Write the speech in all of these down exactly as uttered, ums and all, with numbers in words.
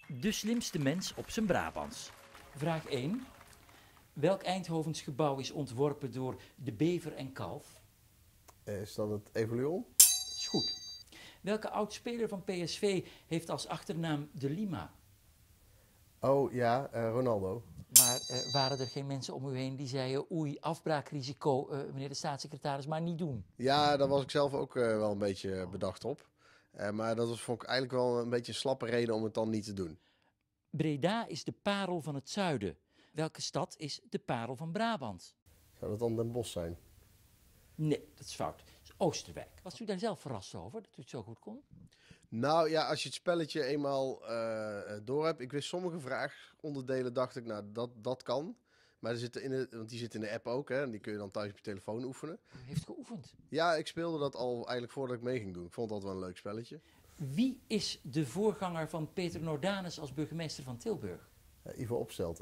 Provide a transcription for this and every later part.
De slimste mens op zijn Brabants. Vraag één. Welk Eindhovens gebouw is ontworpen door de bever en kalf? Is dat het Evoluon? Is goed. Welke oud-speler van P S V heeft als achternaam de Lima? Oh ja, uh, Ronaldo. Maar uh, waren er geen mensen om u heen die zeiden, oei, afbraakrisico, uh, meneer de staatssecretaris, maar niet doen? Ja, daar was ik zelf ook uh, wel een beetje bedacht op. Uh, maar dat was, vond ik eigenlijk wel een beetje een slappe reden om het dan niet te doen. Breda is de parel van het zuiden. Welke stad is de parel van Brabant? Zou dat dan Den Bosch zijn? Nee, dat is fout. Dat is Oosterwijk. Was u daar zelf verrast over, dat u het zo goed kon? Nou ja, als je het spelletje eenmaal uh, door hebt. Ik wist sommige vraagonderdelen, dacht ik, nou, dat, dat kan. Maar er zitten in de, want die zit in de app ook, hè, en die kun je dan thuis op je telefoon oefenen. U heeft geoefend. Ja, ik speelde dat al eigenlijk voordat ik mee ging doen. Ik vond dat wel een leuk spelletje. Wie is de voorganger van Peter Nordanus als burgemeester van Tilburg? Uh, Ivo Opstelten.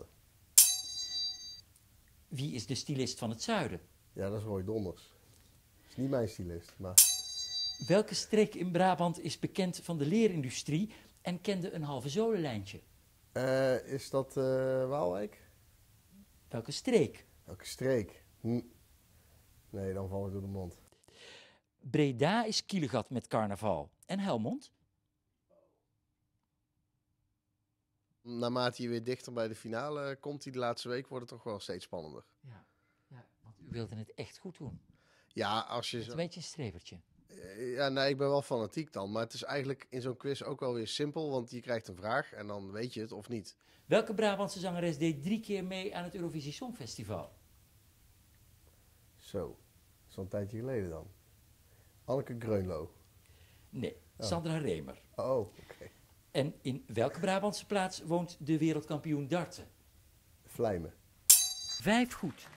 Wie is de stylist van het zuiden? Ja, dat is Roy Donders. Dat is niet mijn stylist, maar... Welke streek in Brabant is bekend van de leerindustrie en kende een halve zolenlijntje? Uh, is dat uh, Waalwijk? Welke streek? Welke streek? Hm. Nee, dan val ik door de mond. Breda is Kielegat met carnaval. En Helmond? Naarmate je weer dichter bij de finale komt, die de laatste week, wordt het toch wel steeds spannender. Ja, ja, want u wilde het echt goed doen. Ja, als je... Het is een beetje een strevertje. Ja, nee, ik ben wel fanatiek dan. Maar het is eigenlijk in zo'n quiz ook wel weer simpel, want je krijgt een vraag en dan weet je het of niet. Welke Brabantse zangeres deed drie keer mee aan het Eurovisie Songfestival? Zo, dat is al een tijdje geleden dan. Anneke Greunlo. Nee, Oh. Sandra Remer. Oh, oké. Okay. En in welke Brabantse plaats woont de wereldkampioen darten? Vlijmen. Vijf goed.